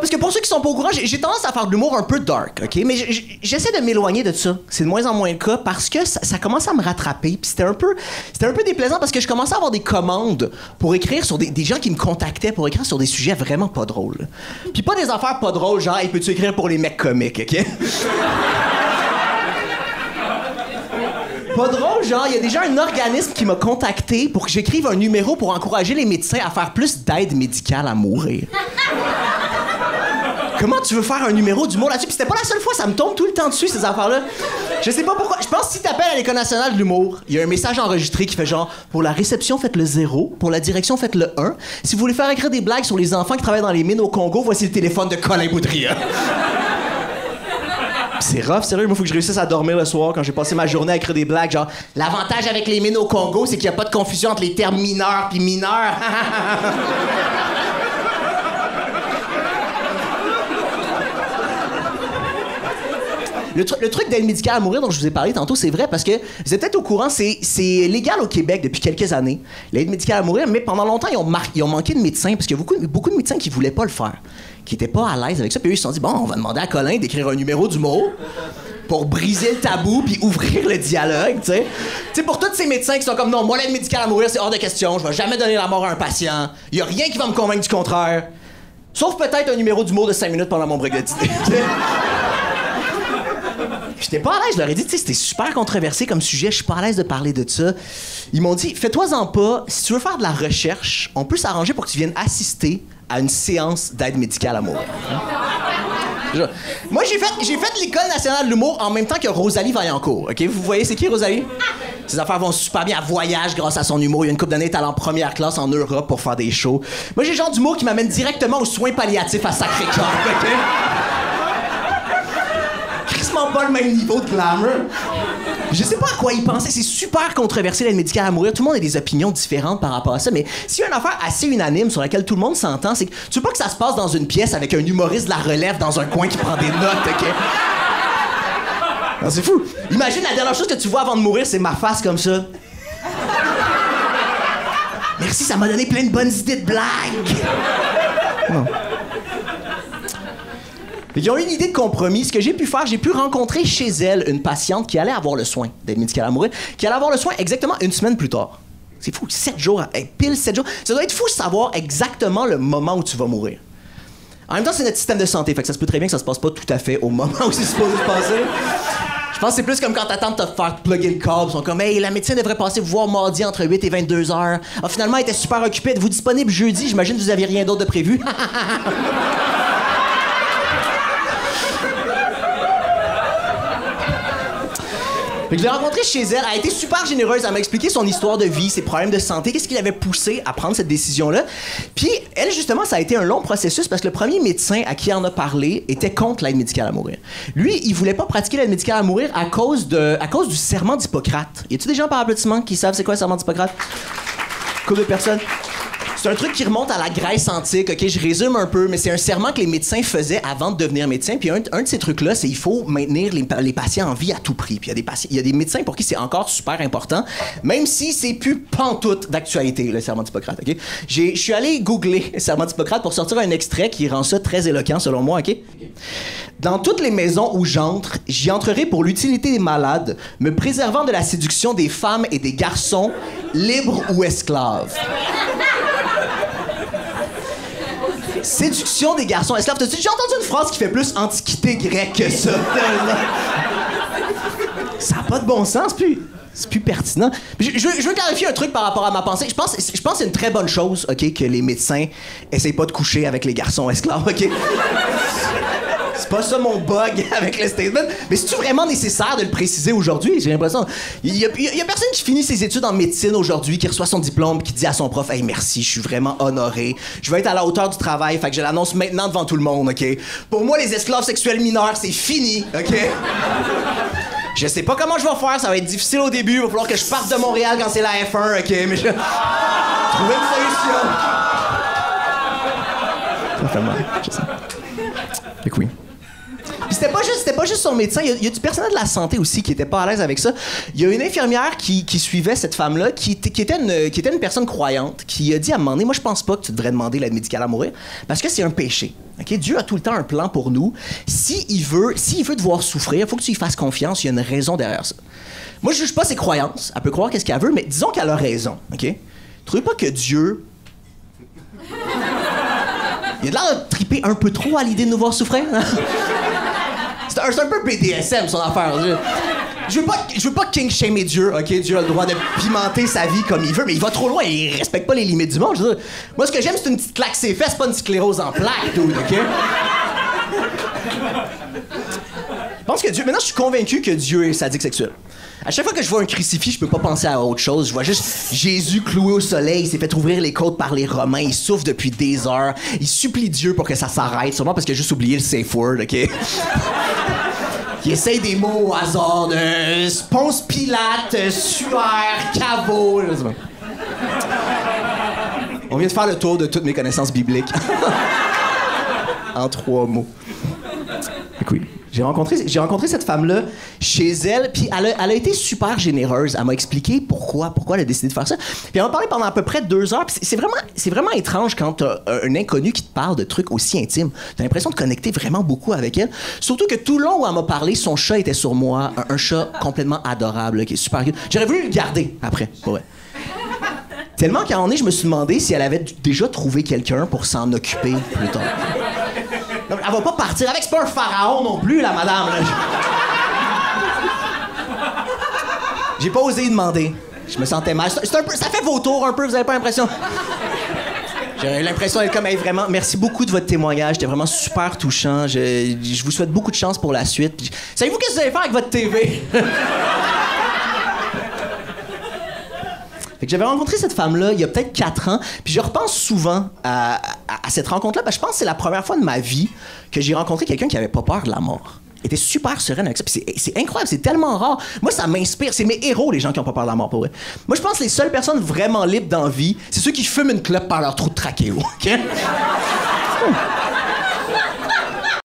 Parce que pour ceux qui sont pas au courant, j'ai tendance à faire de l'humour un peu dark, OK? Mais j'essaie de m'éloigner de ça. C'est de moins en moins le cas parce que ça commence à me rattraper. Puis c'était un peu déplaisant parce que je commençais à avoir des commandes pour écrire sur des gens qui me contactaient pour écrire sur des sujets vraiment pas drôles. Puis pas des affaires pas drôles, genre, hey, peux-tu écrire pour les mecs comiques, OK? Pas drôle, genre, il y a déjà un organisme qui m'a contacté pour que j'écrive un numéro pour encourager les médecins à faire plus d'aide médicale à mourir. Comment tu veux faire un numéro d'humour là-dessus? Puis c'était pas la seule fois, ça me tombe tout le temps dessus, ces affaires-là. Je sais pas pourquoi. Je pense que si t'appelles à l'École nationale de l'humour, il y a un message enregistré qui fait genre, pour la réception, faites le 0. Pour la direction, faites le 1. Si vous voulez faire écrire des blagues sur les enfants qui travaillent dans les mines au Congo, voici le téléphone de Colin Boudria. C'est rough, sérieux. Moi, faut que je réussisse à dormir le soir quand j'ai passé ma journée à écrire des blagues. Genre, l'avantage avec les mines au Congo, c'est qu'il n'y a pas de confusion entre les termes mineurs puis mineurs. Le truc d'aide médicale à mourir dont je vous ai parlé tantôt, c'est vrai parce que vous êtes peut-être au courant, c'est légal au Québec depuis quelques années, l'aide médicale à mourir, mais pendant longtemps, ils ont manqué de médecins parce qu'il y a beaucoup de médecins qui voulaient pas le faire, qui étaient pas à l'aise avec ça. Puis eux, ils se sont dit, bon, on va demander à Colin d'écrire un numéro d'humour pour briser le tabou puis ouvrir le dialogue, tu sais. Tu sais, pour tous ces médecins qui sont comme, non, moi, l'aide médicale à mourir, c'est hors de question, je vais jamais donner la mort à un patient, il y a rien qui va me convaincre du contraire, sauf peut-être un numéro d'humour de 5 minutes pendant mon break de dîner. J'étais pas à l'aise, je leur ai dit, tu sais, c'était super controversé comme sujet, je suis pas à l'aise de parler de ça. Ils m'ont dit, fais-toi-en pas, si tu veux faire de la recherche, on peut s'arranger pour que tu viennes assister à une séance d'aide médicale à mourir. Moi, j'ai fait l'École nationale de l'humour en même temps que Rosalie Vaillancourt, OK? Vous voyez, c'est qui, Rosalie? Ses affaires vont super bien, elle voyage grâce à son humour. Il y a une couple d'années, elle est allée en première classe en Europe pour faire des shows. Moi, j'ai le genre d'humour qui m'amène directement aux soins palliatifs à Sacré-Cœur, OK? Pas le même niveau de glamour. Je sais pas à quoi ils pensaient, c'est super controversé l'aide médicale à mourir, tout le monde a des opinions différentes par rapport à ça, mais s'il y a une affaire assez unanime sur laquelle tout le monde s'entend, c'est que tu veux pas que ça se passe dans une pièce avec un humoriste de la relève dans un coin qui prend des notes, OK? Non, c'est fou. Imagine la dernière chose que tu vois avant de mourir, c'est ma face comme ça. Merci, ça m'a donné plein de bonnes idées de blagues. Non. Ils ont eu une idée de compromis. Ce que j'ai pu faire, j'ai pu rencontrer chez elle une patiente qui allait avoir le soin d'aide médicale à mourir, qui allait avoir le soin exactement une semaine plus tard. C'est fou, 7 jours, pile 7 jours. Ça doit être fou de savoir exactement le moment où tu vas mourir. En même temps, c'est notre système de santé, fait que ça se peut très bien que ça se passe pas tout à fait au moment où c'est supposé se passer. Je pense que c'est plus comme quand t'attends de te faire plugger le câble. Ils sont comme, hey, la médecine devrait passer vous voir mardi entre 8 et 22 heures. Ah, finalement, elle était super occupée. Êtes-vous disponible jeudi? J'imagine que vous aviez rien d'autre de prévu. Je l'ai rencontrée chez elle, elle a été super généreuse, elle m'a expliqué son histoire de vie, ses problèmes de santé, qu'est-ce qui l'avait poussé à prendre cette décision-là. Puis elle, justement, ça a été un long processus parce que le premier médecin à qui elle en a parlé était contre l'aide médicale à mourir. Lui, il voulait pas pratiquer l'aide médicale à mourir à cause du serment d'Hippocrate. Y a-tu des gens par applaudissement qui savent c'est quoi le serment d'Hippocrate? Couple de personnes. C'est un truc qui remonte à la Grèce antique, OK? Je résume un peu, mais c'est un serment que les médecins faisaient avant de devenir médecins. Puis un de ces trucs-là, c'est qu'il faut maintenir les patients en vie à tout prix. Puis il y a des médecins pour qui c'est encore super important, même si c'est plus pantoute d'actualité, le serment d'Hippocrate, OK? Je suis allé googler le serment d'Hippocrate pour sortir un extrait qui rend ça très éloquent, selon moi, OK? Dans toutes les maisons où j'entre, j'y entrerai pour l'utilité des malades, me préservant de la séduction des femmes et des garçons, libres ou esclaves. Séduction des garçons esclaves. T'as déjà entendu une phrase qui fait plus antiquité grecque que ça? Ça n'a pas de bon sens, c'est plus pertinent. Je veux clarifier un truc par rapport à ma pensée. Je pense que c'est une très bonne chose, OK, que les médecins essayent pas de coucher avec les garçons esclaves, OK? C'est pas ça mon bug avec le statement. Mais c'est-tu vraiment nécessaire de le préciser aujourd'hui? J'ai l'impression. Il y a personne qui finit ses études en médecine aujourd'hui, qui reçoit son diplôme, qui dit à son prof, hey, merci, je suis vraiment honoré. Je vais être à la hauteur du travail, fait que je l'annonce maintenant devant tout le monde, OK? Pour moi, les esclaves sexuels mineurs, c'est fini, OK? Je sais pas comment je vais faire, ça va être difficile au début, il va falloir que je parte de Montréal quand c'est la F1, OK? Mais je... trouver une solution. Ça fait mal, je sais. Fait que oui. Puis c'était pas juste son médecin, il y a du personnel de la santé aussi qui était pas à l'aise avec ça. Il y a une infirmière qui suivait cette femme-là, qui était une personne croyante, qui a dit à un moment donné, moi je pense pas que tu devrais demander l'aide médicale à mourir, parce que c'est un péché. OK? Dieu a tout le temps un plan pour nous. S'il veut te voir souffrir, il faut que tu y fasses confiance. Il y a une raison derrière ça. Moi, je juge pas ses croyances. Elle peut croire qu'est-ce qu'elle veut, mais disons qu'elle a raison. OK? Trouvez pas que Dieu... Il a l'air de triper un peu trop à l'idée de nous voir souffrir. C'est un peu BDSM, son affaire. Je veux pas king-shamer Dieu, OK? Dieu a le droit de pimenter sa vie comme il veut, mais il va trop loin, il respecte pas les limites du monde. Je veux dire, moi, ce que j'aime, c'est une petite claque ses fesses, pas une sclérose en plaques, dude, OK? Je pense que Dieu... Maintenant, je suis convaincu que Dieu est sadique sexuel. À chaque fois que je vois un crucifix, je peux pas penser à autre chose. Je vois juste Jésus cloué au soleil, il s'est fait ouvrir les côtes par les Romains, il souffre depuis des heures, il supplie Dieu pour que ça s'arrête, sûrement parce qu'il a juste oublié le safe word, OK? Il essaye des mots au hasard, de Ponce Pilate, suaire, caveau. On vient de faire le tour de toutes mes connaissances bibliques. En 3 mots. Oui. J'ai rencontré cette femme-là chez elle, puis elle a été super généreuse. Elle m'a expliqué pourquoi elle a décidé de faire ça. Puis elle m'a parlé pendant à peu près 2 heures. Puis c'est vraiment étrange quand t'as un inconnu qui te parle de trucs aussi intimes. T'as l'impression de connecter vraiment beaucoup avec elle. Surtout que tout le long où elle m'a parlé, son chat était sur moi. Un chat complètement adorable, là, qui est super cute. J'aurais voulu le garder après, pour vrai. Tellement qu'à un moment donné, je me suis demandé si elle avait déjà trouvé quelqu'un pour s'en occuper plus tard. Elle va pas partir avec, c'est pas un pharaon non plus, la madame. Là. J'ai pas osé y demander. Je me sentais mal. C'est un peu, ça fait vautour un peu, vous avez pas l'impression? J'ai l'impression d'être comme, hey, vraiment, merci beaucoup de votre témoignage. C'était vraiment super touchant. Je vous souhaite beaucoup de chance pour la suite. Savez-vous qu'est-ce que vous allez faire avec votre TV? Fait que j'avais rencontré cette femme-là il y a peut-être 4 ans, puis je repense souvent à cette rencontre-là, parce que je pense que c'est la première fois de ma vie que j'ai rencontré quelqu'un qui avait pas peur de la mort. Elle était super sereine avec ça, puis c'est incroyable, c'est tellement rare. Moi, ça m'inspire, c'est mes héros, les gens qui ont pas peur de la mort, pour vrai. Moi, je pense que les seules personnes vraiment libres dans la vie, c'est ceux qui fument une clope par leur trou de trachéo, OK?